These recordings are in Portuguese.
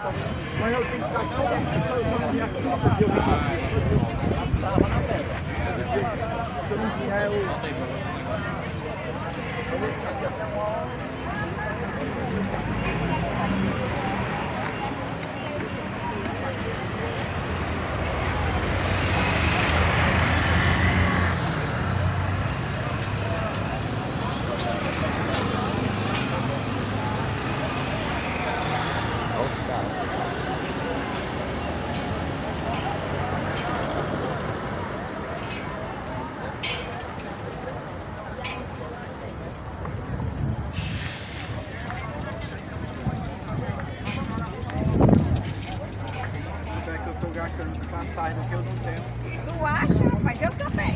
Mas eu tenho que estar aqui, gastando de passagem que eu não tenho. Tu acha? Mas eu também.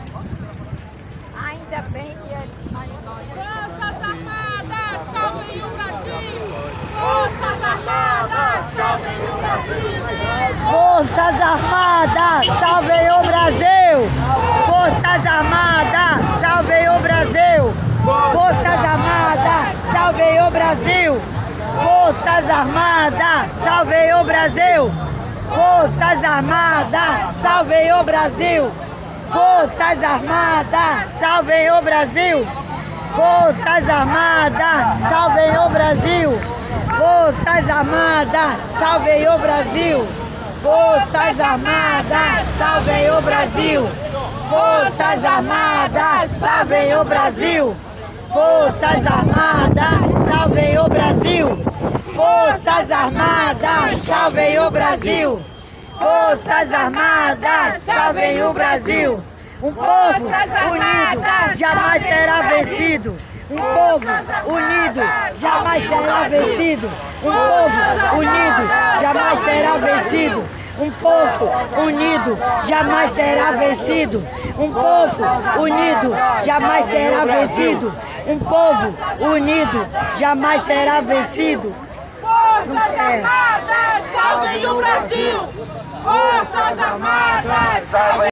Ainda bem que é nós. Forças Armadas, salvem o Brasil! Forças Armadas, salvem o Brasil! Forças Armadas, salvem o Brasil! Forças Armadas, salvem o Brasil! Forças Armadas, salvem o Brasil! Forças Armadas, salvem o Brasil! Forças Armadas, salvem o Brasil! Forças Armadas, salvem o Brasil! Forças Armadas, salvem o Brasil! Forças Armadas, salvem o Brasil! Forças Armadas, salvem o Brasil! Forças Armadas, salvem o Brasil! Forças Armadas, salvem o Brasil! Forças Armadas, salvem o Brasil! Forças Armadas, salvem o Brasil! Um povo unido jamais será vencido! Um povo unido jamais será vencido! Um povo unido jamais será vencido! Um povo unido jamais será vencido! Um povo unido jamais será vencido! Um povo unido jamais será vencido! Forças Armadas, salvem o Brasil! Forças Armadas, salvem